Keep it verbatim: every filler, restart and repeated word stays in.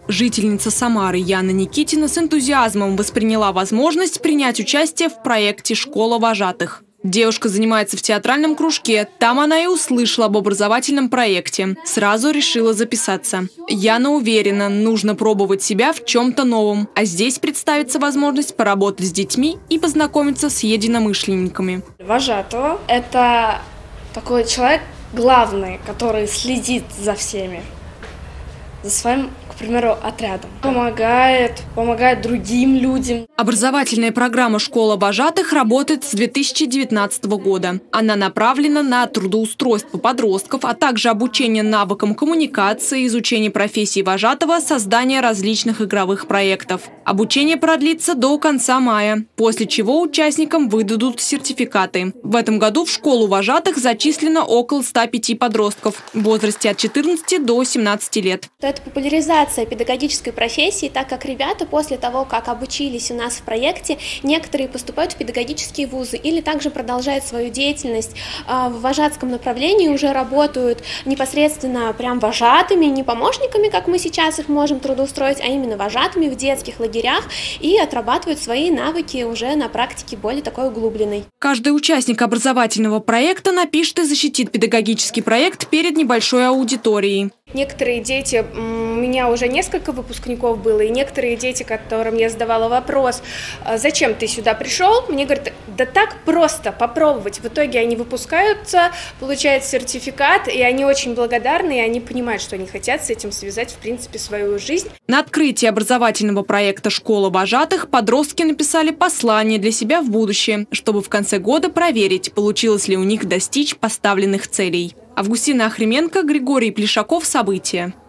Жительница Самары Яна Никитина с энтузиазмом восприняла возможность принять участие в проекте «Школа вожатых». Девушка занимается в театральном кружке. Там она и услышала об образовательном проекте. Сразу решила записаться. Яна уверена, нужно пробовать себя в чем-то новом. А здесь представится возможность поработать с детьми и познакомиться с единомышленниками. Вожатого – это такой человек главный, который следит за всеми. За своим, к примеру, отрядом. Помогает, помогает другим людям. Образовательная программа «Школа вожатых» работает с две тысячи девятнадцатого года. Она направлена на трудоустройство подростков, а также обучение навыкам коммуникации, изучение профессии вожатого, создание различных игровых проектов. Обучение продлится до конца мая, после чего участникам выдадут сертификаты. В этом году в школу вожатых зачислено около ста пяти подростков в возрасте от четырнадцати до семнадцати лет. Это популяризация педагогической профессии, так как ребята после того, как обучились у нас в проекте, некоторые поступают в педагогические вузы или также продолжают свою деятельность в вожатском направлении, уже работают непосредственно прям вожатыми, не помощниками, как мы сейчас их можем трудоустроить, а именно вожатыми в детских лагерях и отрабатывают свои навыки уже на практике более такой углубленной. Каждый участник образовательного проекта напишет и защитит педагогический проект перед небольшой аудиторией. Некоторые дети, у меня уже несколько выпускников было, и некоторые дети, которым я задавала вопрос, зачем ты сюда пришел, мне говорят, да так просто попробовать. В итоге они выпускаются, получают сертификат, и они очень благодарны, и они понимают, что они хотят с этим связать, в принципе, свою жизнь. На открытии образовательного проекта «Школа вожатых» подростки написали послание для себя в будущее, чтобы в конце года проверить, получилось ли у них достичь поставленных целей. Августина Охрименко, Григорий Плешаков. События.